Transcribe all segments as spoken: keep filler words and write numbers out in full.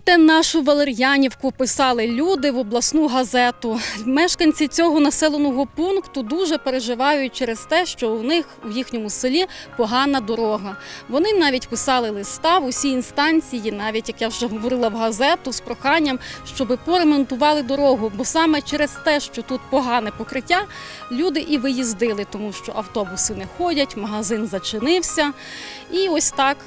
Рятуйте нашу Валер'янівку, писали люди в обласну газету. Мешканці цього населеного пункту дуже переживають через те, що у них в їхньому селі погана дорога. Вони навіть писали листа в усі інстанції, навіть, як я вже говорила, в газету з проханням, щоб поремонтували дорогу. Бо саме через те, що тут погане покриття, люди і виїздили, тому що автобуси не ходять, магазин зачинився. І ось так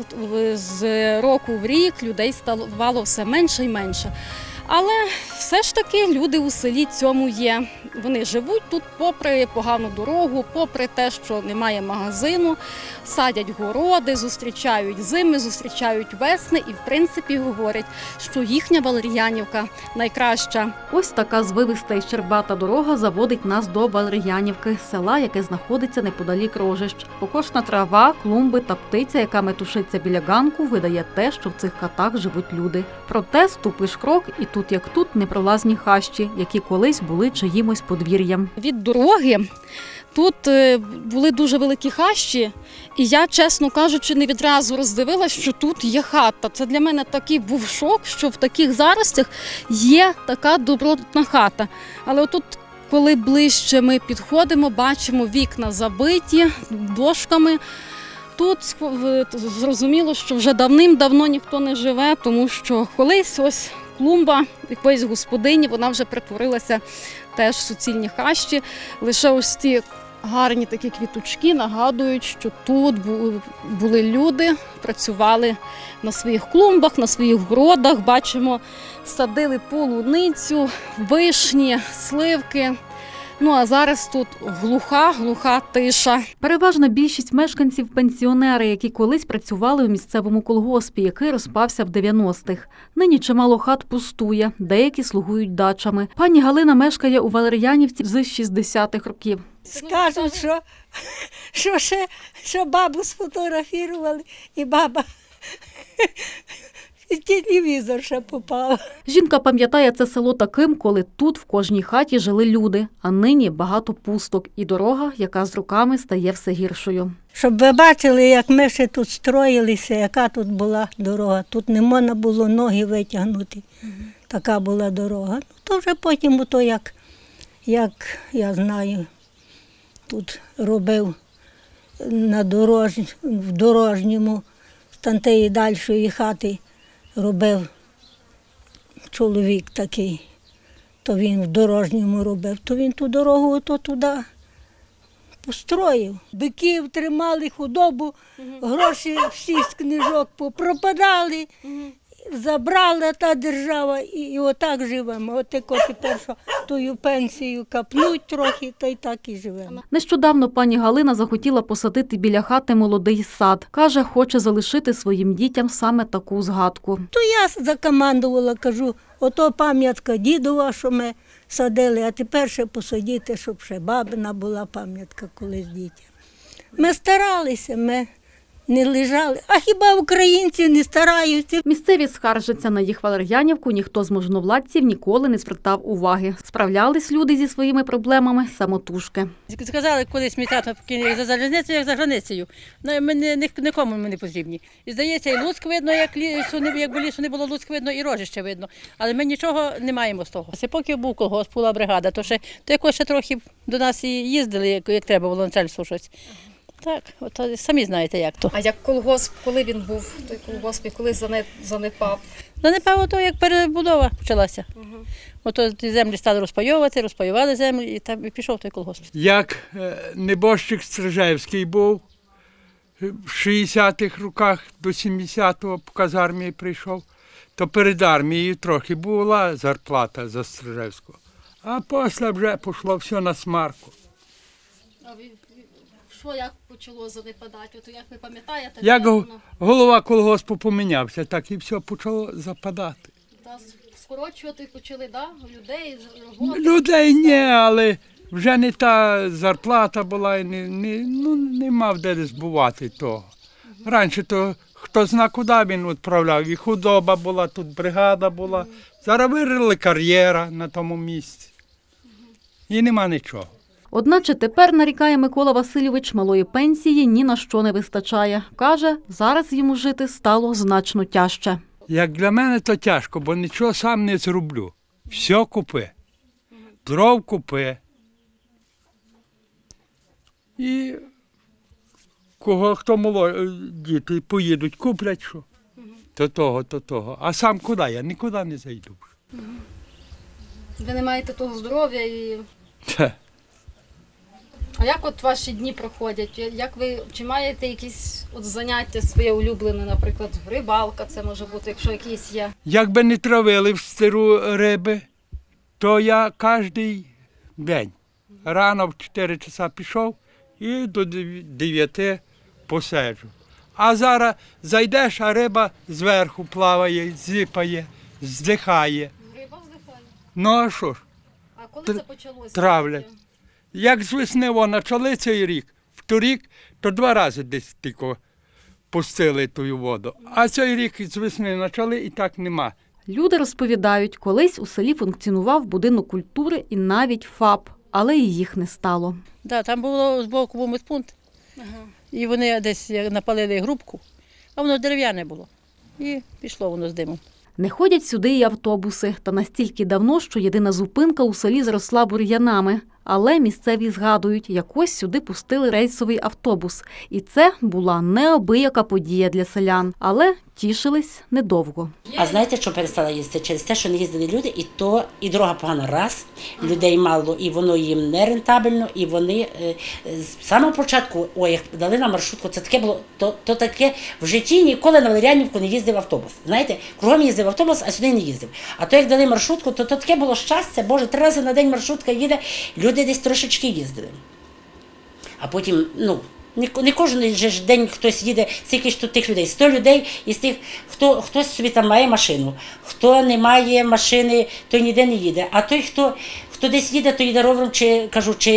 з року в рік людей ставало все менше і менше. Але все ж таки люди у селі цьому є. Вони живуть тут попри погану дорогу, попри те, що немає магазину, садять городи, зустрічають зими, зустрічають весни і, в принципі, говорять, що їхня Валер'янівка найкраща. Ось така звивиста і щербата дорога заводить нас до Валер'янівки, села, яке знаходиться неподалік Рожищ. Покошна трава, клумби та птиця, яка метушиться біля ганку, видає те, що в цих хатах живуть люди. Проте ступиш крок і тут, як тут, непролазні хащі, які колись були чиїмось подвір'ям. Від дороги тут були дуже великі хащі, і я, чесно кажучи, не відразу роздивилася, що тут є хата. Це для мене такий був шок, що в таких заростях є така добротна хата. Але отут, коли ближче ми підходимо, бачимо вікна забиті дошками. Тут зрозуміло, що вже давним-давно ніхто не живе, тому що колись ось клумба якоїсь господині, вона вже перетворилася теж в суцільні хащі. Лише ось ці гарні такі квіточки нагадують, що тут були люди, працювали на своїх клумбах, на своїх городах. Бачимо, садили полуницю, вишні, сливки. Ну а зараз тут глуха, глуха тиша. Переважна більшість мешканців – пенсіонери, які колись працювали у місцевому колгоспі, який розпався в дев'яностих. Нині чимало хат пустує, деякі слугують дачами. Пані Галина мешкає у Валер'янівці з шістдесятих років. Скажуть, що, що ще що бабу сфотографували, і баба і телевізор ще попала. Жінка пам'ятає це село таким, коли тут в кожній хаті жили люди, а нині багато пусток і дорога, яка з роками стає все гіршою. Щоб ви бачили, як ми ще тут строїлися, яка тут була дорога. Тут не можна було ноги витягнути. Угу. Така була дорога. Ну, то вже потім, то як, як я знаю, тут робив на дорож... в дорожньому, з тантеї дальшої хати, робив чоловік такий, то він в дорожньому робив, то він ту дорогу ото туди построїв. Биків тримали, худобу, гроші всі з книжок попропадали, забрала та держава і, і отак живемо. От тепер, що тою пенсію капнуть трохи, та й так і живемо. Нещодавно пані Галина захотіла посадити біля хати молодий сад. Каже, хоче залишити своїм дітям саме таку згадку. То я закомандувала, кажу, ото пам'ятка дідова, що ми садили, а тепер ще посадити, щоб ще бабина була пам'ятка колись дітям. Ми старалися, ми не лежали. А хіба українці не стараються? Місцеві скаржаться на їх Валер'янівку, ніхто з можновладців ніколи не звертав уваги. Справлялись люди зі своїми проблемами самотужки. Сказали колись мій тато покійний, за залізницею, як за границею. Ми не, не, нікому ми не потрібні. І здається, і Луцьк видно, як лісу, якби лісу не було, Луцьк видно, і Рожище видно. Але ми нічого не маємо з того. Це поки був колгосп, була бригада, то, ще, то якось ще трохи до нас і їздили, як, як треба було начальство щось. Так, от самі знаєте, як то. А як колгосп, коли він був, той колгосп, і коли занепав? Занепав ото, як перебудова почалася. Угу. Ото землі стали розпайовувати, розпаювали землі, і там і пішов той колгосп. Як небожчик Стрижевський був, в шістдесятих роках до сімдесятого по казармії прийшов, то перед армією трохи була зарплата за Стрижевського. А після вже пішло все на смарку. Що як почало занепадати? От як ви пам'ятаєте? Як голова колгоспу помінявся, так і все почало западати. Та скорочувати почали, да? Людей, роботи? Людей ні, але вже не та зарплата була, не, не, ну, не мав де збувати того. Раніше то хто зна куди він відправляв, і худоба була, тут бригада була. Зараз вирили кар'єра на тому місці. І нема нічого. Одначе тепер, нарікає Микола Васильович, малої пенсії ні на що не вистачає. Каже, зараз йому жити стало значно тяжче. Як для мене, то тяжко, бо нічого сам не зроблю. Все купи. Дров купи. І кого, хто молоді, діти поїдуть, куплять що. То того, то того. А сам куди? Я нікуди не зайду. Ви не маєте того здоров'я і. Та. А як от ваші дні проходять? Як ви чи маєте якісь от заняття своє улюблене, наприклад, рибалка, це може бути, якщо якісь є? Якби не травили в стиру риби, то я кожен день рано в чотири часа пішов і до дев'яти посиджу. А зараз зайдеш, а риба зверху плаває, зипає, здихає. Риба здихає. Ну а що ж, А коли Тр- це почалося? травлять. Як з весни вона почали цей рік, в торік, то два рази десь тільки пустили ту воду. А цей рік з весни почали і так нема. Люди розповідають, колись у селі функціонував будинок культури і навіть ФАП, але і їх не стало. Да, там було збоку був медпункт, Ага. і вони десь як напалили грубку, а воно ж дерев'яне було. І пішло воно з димом. Не ходять сюди і автобуси, та настільки давно, що єдина зупинка у селі заросла бур'янами. Але місцеві згадують, якось сюди пустили рейсовий автобус. І це була неабияка подія для селян. Але тішились недовго. А знаєте, що перестала їздити? Через те, що не їздили люди, і то і дорога погана раз, людей мало, і воно їм не рентабельно, і вони е, з самого початку, ой, як дали нам маршрутку, це таке було, то, то таке в житті ніколи на Валеріанівку не їздив автобус. Знаєте, кругом їздив автобус, а сюди не їздив. А то як дали маршрутку, то, то таке було щастя, Боже, три рази на день маршрутка їде, люди десь трошечки їздили. А потім, ну, Не, не кожен же ж день хтось їде, скільки ж тут тих людей, сто людей, із тих, хто, хтось собі там має машину, хто не має машини, той ніде не їде. А той, хто, хто десь їде, то їде ровером, чи, кажу, чи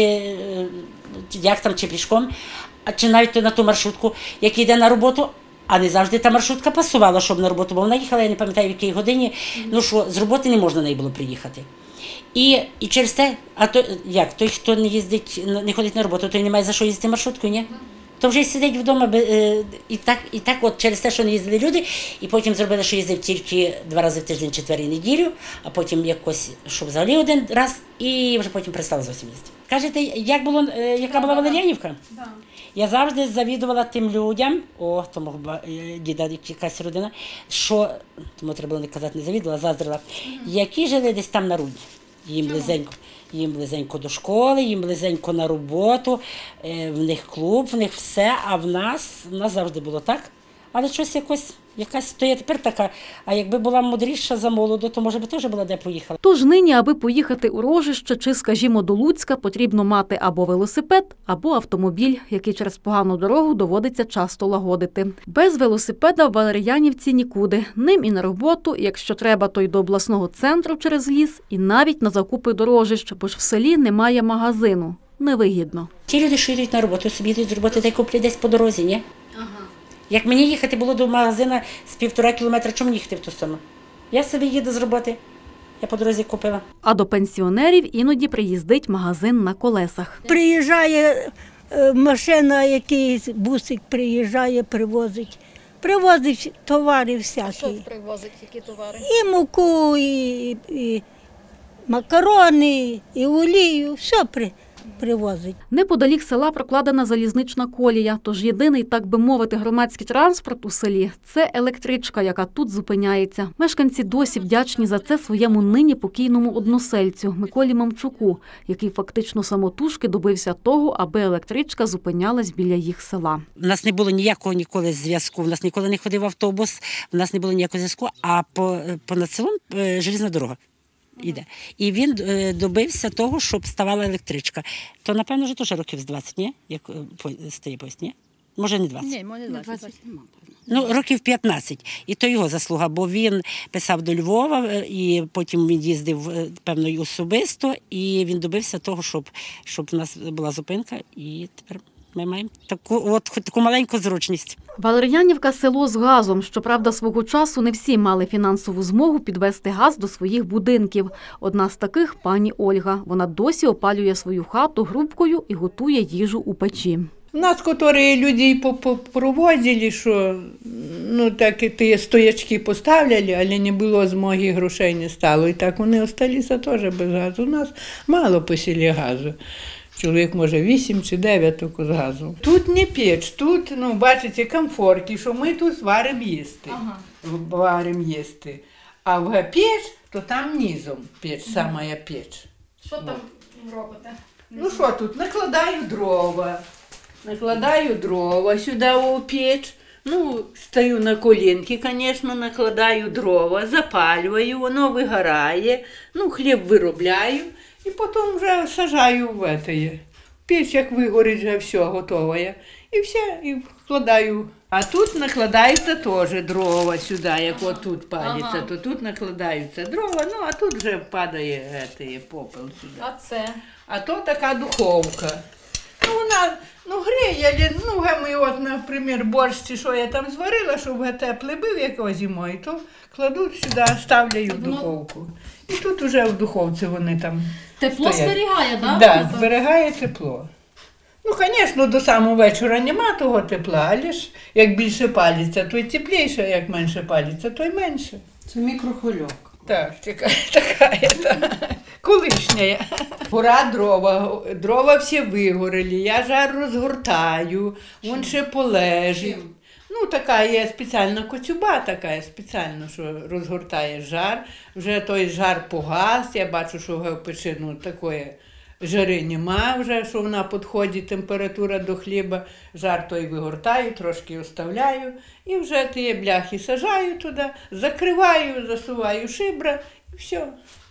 як там, чи пішком, а чи навіть на ту маршрутку, як йде на роботу, а не завжди та маршрутка пасувала, щоб на роботу, бо вона їхала, я не пам'ятаю, в якій годині, ну що, з роботи не можна неї було приїхати. І, і через те, а то як, той, хто не їздить, не ходить на роботу, той не має за що їздити маршруткою, ні? То вже сидить вдома, і так, і так от через те, що не їздили люди, і потім зробили, що їздив тільки два рази в тиждень, четвер і неділю, а потім якось, щоб взагалі один раз, і вже потім перестали зовсім їздити. Кажете, як було, яка була Валеріанівка? Да. Я завжди завідувала тим людям, о, тому діда, якась родина, що, тому треба було не казати, не завідувала, заздрила, які жили десь там на Рудні, їм близенько. Їм близенько до школи, їм близенько на роботу, в них клуб, в них все, а в нас, в нас завжди було так. Але щось якось, якась, то я тепер така, а якби була мудріша за молоду, то може би теж була де поїхала. Тож нині, аби поїхати у Рожище чи, скажімо, до Луцька, потрібно мати або велосипед, або автомобіль, який через погану дорогу доводиться часто лагодити. Без велосипеда в Валеріанівці нікуди. Ним і на роботу, і якщо треба, то й до обласного центру через ліс, і навіть на закупи до Рожищ, бо ж в селі немає магазину. Невигідно. Ті люди, що йдуть на роботу, собі йдуть з роботи, та й куплять десь по дорозі, ні? Ага. Як мені їхати було до магазину з півтора кілометра, чому мені їхати в ту сторону? Я собі їду з роботи, я по дорозі купила. А до пенсіонерів іноді приїздить магазин на колесах. Приїжджає е, машина, якийсь бусик приїжджає, привозить. Привозить товари Що всякі. привозить, які товари? І муку, і, і макарони, і олію, все при, привозить. Неподалік села прокладена залізнична колія, тож єдиний, так би мовити, громадський транспорт у селі – це електричка, яка тут зупиняється. Мешканці досі вдячні за це своєму нині покійному односельцю Миколі Мамчуку, який фактично самотужки добився того, аби електричка зупинялась біля їх села. У нас не було ніякого ніколи зв'язку, у нас ніколи не ходив автобус, у нас не було ніякого зв'язку, а по, понад селом е, железна дорога. Іде. І він е, добився того, щоб ставала електричка. То, напевно, вже теж років з двадцять, ні? Як е, по, стає поїзд, ні? Може, не двадцять? Ні, може двадцять. Ну, років п'ятнадцять. І то його заслуга, бо він писав до Львова, е, і потім він їздив, е, певно, і особисто, і він добився того, щоб, щоб у нас була зупинка, і тепер ми маємо таку, от, таку маленьку зручність. Валер'янівка – село з газом. Щоправда, свого часу не всі мали фінансову змогу підвести газ до своїх будинків. Одна з таких – пані Ольга. Вона досі опалює свою хату грубкою і готує їжу у печі. У нас, которые людей попроводили, что ну, так і ті стоячки поставляли, але не було змоги, грошей не стало. І так вони залишилися теж без газу. У нас мало по селі газу. Чоловік, може, вісім чи дев'ять тільки з газу. Тут не печ, тут, ну, бачите, комфорт, і що ми тут варимо їсти. Ага. Варимо їсти. А в печ, то там низом печ, сама печ. Що там робите? Ну що тут, накладаю дрова, накладаю дрова сюди у печ. Ну, стою на колінки, звісно, накладаю дрова, запалюю, воно вигорає, ну, хліб виробляю і потім вже сажаю в этой. Піч, як вигорить, вже все готове. І все, і вкладаю. А тут накладаються теж дрова сюди, як от тут палиться, ага. То тут накладаються дрова, ну, а тут вже падає этий, попел сюди. А це? А то така духовка. Ну, вона, ну, греє, ну, ми от, наприклад, борщ, чи що я там зварила, щоб теплий був якось зимою, то кладуть сюди, ставляю в духовку. І тут вже в духовці вони там Тепло стоять. зберігає, так? Так, да, зберігає тепло. Ну, звісно, до самого вечора нема того тепла, але ж як більше палиться, то й тепліше, як менше палиться, то й менше. Це мікрохвильовка. Так, така, така, та, колишня. Гора дрова, дрова всі вигорели, я жар розгортаю, він ще полежить. Ну, така є спеціальна коцюба, така спеціально, що розгортає жар. Вже той жар погас, я бачу, що в печі, ну, такої жари нема вже, що вона підходить, температура до хліба, жар той вигортаю, трошки оставляю, і вже ті бляхи сажаю туди, закриваю, засуваю шибра, і все.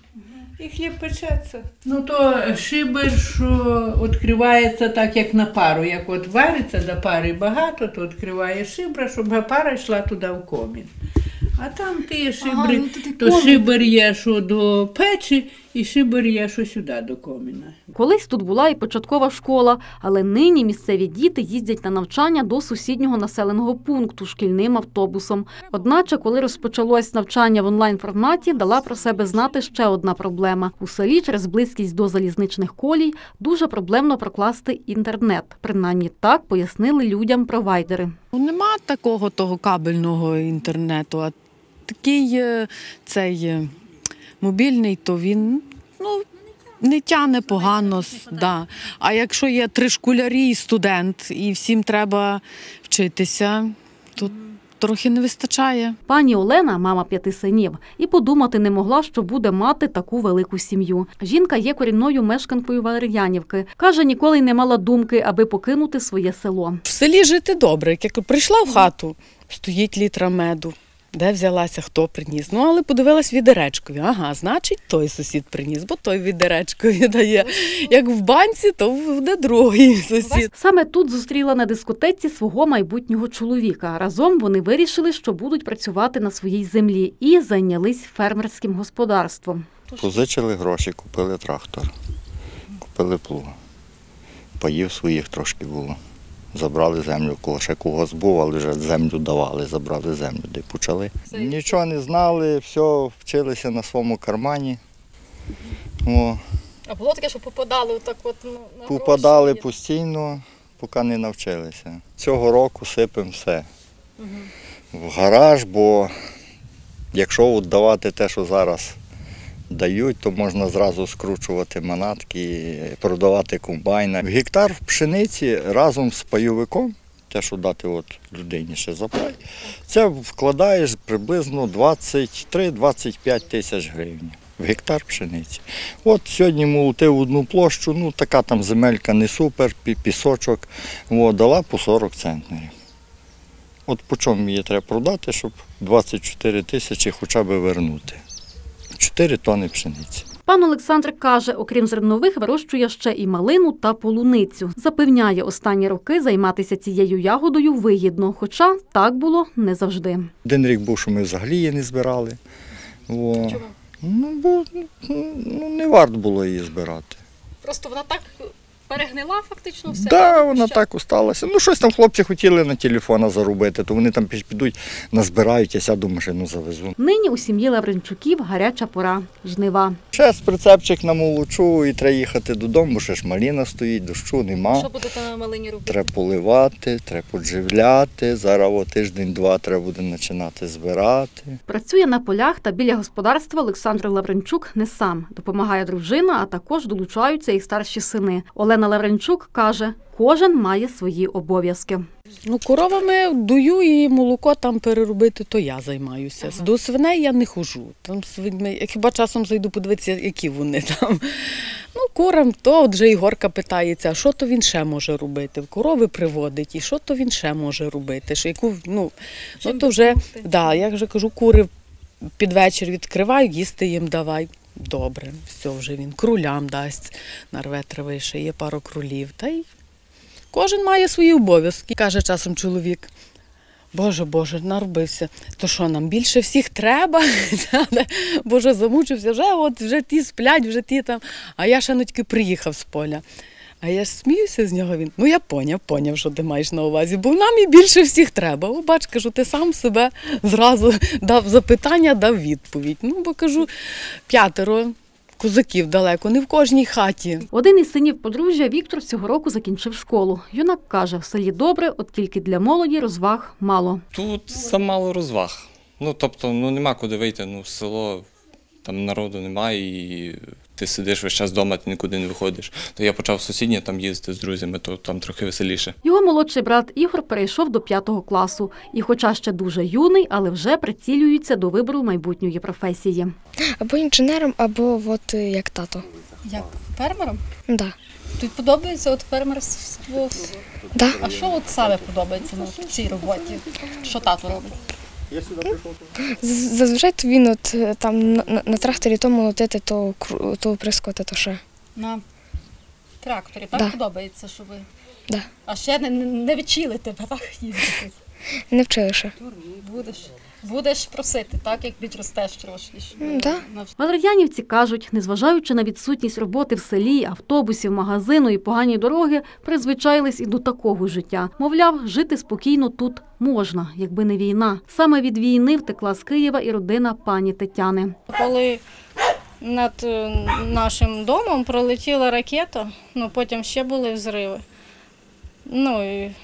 І хліб печеться. Ну, то шибер, що відкривається так, як на пару. Як от вариться до пари багато, то відкриває шибра, щоб пара йшла туди в комін. А там ті шибри, ага, ну, то, то шибер є, що до печі, і шибер є, що сюди, до коміна. Колись тут була і початкова школа, але нині місцеві діти їздять на навчання до сусіднього населеного пункту шкільним автобусом. Одначе, коли розпочалось навчання в онлайн-форматі, дала про себе знати ще одна проблема. У селі через близькість до залізничних колій дуже проблемно прокласти інтернет. Принаймні так пояснили людям провайдери. Нема такого того кабельного інтернету, а такий цей мобільний, то він, ну, не тягне погано. Да. А якщо є три школярі і студент, і всім треба вчитися, то трохи не вистачає. Пані Олена, мама п'яти синів, і подумати не могла, що буде мати таку велику сім'ю. Жінка є корінною мешканкою Валер'янівки. Каже, ніколи не мала думки, аби покинути своє село. В селі жити добре. Як прийшла в хату, стоїть літра меду. Де взялася, хто приніс. Ну, але подивилась відеречкові. Ага, значить, той сусід приніс, бо той відеречкові дає. Як в банці, то буде другий сусід. Саме тут зустріла на дискотеці свого майбутнього чоловіка. Разом вони вирішили, що будуть працювати на своїй землі і зайнялись фермерським господарством. Позичили гроші, купили трактор, купили плуг. Паїв своїх трошки було. Забрали землю, кого ще когось був, але вже землю давали, забрали землю, де почали. Нічого не знали, все, вчилися на своєму кармані. О. А було таке, що попадали отак от на гроші? Попадали постійно, поки не навчилися. Цього року сипемо все. Угу. В гараж, бо якщо віддавати те, що зараз дають, то можна зразу скручувати манатки, продавати комбайна. Гектар пшениці разом з пайовиком, те, що дати от людині ще за пай, це вкладаєш приблизно двадцять три - двадцять п'ять тисяч гривень в гектар пшениці. От сьогодні молотив одну площу, ну така там земелька не супер, пісочок, о, дала по сорок центнерів. От по чому її треба продати, щоб двадцять чотири тисячі хоча б вернути. чотири тонни пшениці. Пан Олександр каже, окрім зернових, вирощує ще і малину та полуницю. Запевняє, останні роки займатися цією ягодою вигідно, хоча так було не завжди. Один рік був, що ми взагалі її не збирали. О. Чому? Ну, бо ну, не варто було її збирати. Просто вона так Перегнила фактично все? Так, да, вона так усталася. Ну, щось там хлопці хотіли на телефона заробити, то вони там підуть, назбирають, я сяду машину завезу. Нині у сім'ї Лавренчуків гаряча пора – жнива. Ще з прицепчик намолочу і треба їхати додому, бо ще ж маліна стоїть, дощу нема. Що будете на малині робити? Треба поливати, треба подживляти, зараз о тиждень-два треба буде починати збирати. Працює на полях та біля господарства Олександр Лавренчук не сам. Допомагає дружина, а також долучаються і старші сини. Олена Лавренчук каже, кожен має свої обов'язки. Ну, коровами дую і молоко там переробити, то я займаюся. Ага. До свиней я не ходжу. Там свиньми, хіба часом зайду подивитися, які вони там. Ну, курам, то от вже Ігорка питається, а що то він ще може робити? Корови приводить, і що то він ще може робити? Що, яку, ну, ну, то вже, да, я вже кажу, кури під вечір відкриваю, їсти їм давай. Добре, все вже він крулям дасть, нарве трави, ще є пару крулів. Та й кожен має свої обов'язки. Каже часом чоловік, Боже, Боже, наробився, то що нам більше всіх треба? Боже, замучився, вже от вже ті сплять, вже ті там, а я ще ну тільки приїхав з поля. А я ж сміюся з нього, він, ну я поняв, поняв, що ти маєш на увазі, бо нам і більше всіх треба. О, бач, кажу, ти сам себе зразу дав запитання, дав відповідь. Ну, бо кажу, п'ятеро козаків далеко, не в кожній хаті. Один із синів подружжя Віктор цього року закінчив школу. Юнак каже, в селі добре, от тільки для молоді розваг мало. Тут замало розваг. Ну, тобто, ну нема куди вийти, ну, в село, там народу немає і ти сидиш весь час вдома, ти нікуди не виходиш. То я почав в сусіднє там їздити з друзями, то там трохи веселіше. Його молодший брат Ігор перейшов до п'ятого класу. І хоча ще дуже юний, але вже прицілюється до вибору майбутньої професії. Або інженером, або от як тато. Як фермером? Так. Да. Тобі подобається от фермерство? Да. А що от саме подобається на цій роботі? Що тато робить? Зазвичай він от там на, на, на тракторі то молотити, то, то прискоти, то ще. На тракторі, так да. Подобається, що ви? Да. А ще не, не відчили тебе, так, їздити? Не вчили ще. Будеш, будеш просити, так, як підростеш трошки? Да. Валер'янівці кажуть, незважаючи на відсутність роботи в селі, автобусів, магазину і погані дороги, призвичайлись і до такого життя. Мовляв, жити спокійно тут можна, якби не війна. Саме від війни втекла з Києва і родина пані Тетяни. Коли над нашим домом пролетіла ракета, ну потім ще були взриви. Ну і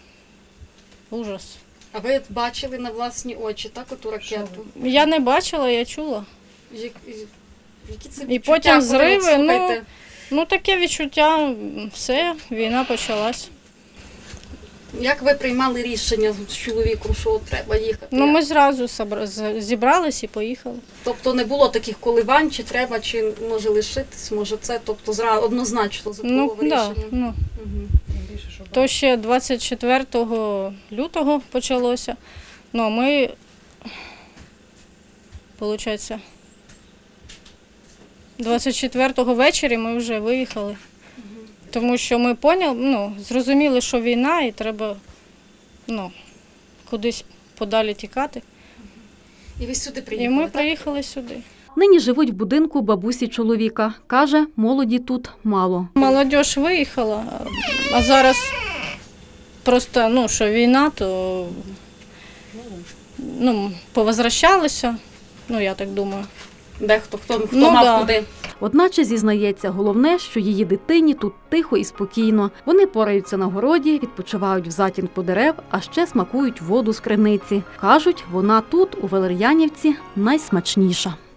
ужас. А ви бачили на власні очі, так, оту ракету? Я не бачила, я чула. Як, які це і потім зриви, ну, ну таке відчуття, все, війна почалась. Як ви приймали рішення з чоловіком, що треба їхати? Ну ми зразу зібрались і поїхали. Тобто не було таких коливань, чи треба, чи може лишитись, може це, тобто зразу однозначно запробували ну, рішення? Да, ну. Угу. То ще двадцять четвертого лютого почалося. Ну, ми, виходить, двадцять четвертого ввечері ми вже виїхали. Угу. Тому що ми поняли, ну, зрозуміли, що війна і треба ну, кудись подалі тікати. І ви сюди приїхали, І ми так? приїхали сюди. Нині живуть в будинку бабусі чоловіка. Каже, молоді тут мало. Молодь виїхала, а зараз просто, ну, що війна, то ну, повозвращалися, ну, я так думаю. Дехто, хто, хто ну, мав да. куди. Одначе, зізнається, головне, що її дитині тут тихо і спокійно. Вони пораються на городі, відпочивають в затінку дерев, а ще смакують воду з криниці. Кажуть, вона тут, у Валер'янівці, найсмачніша.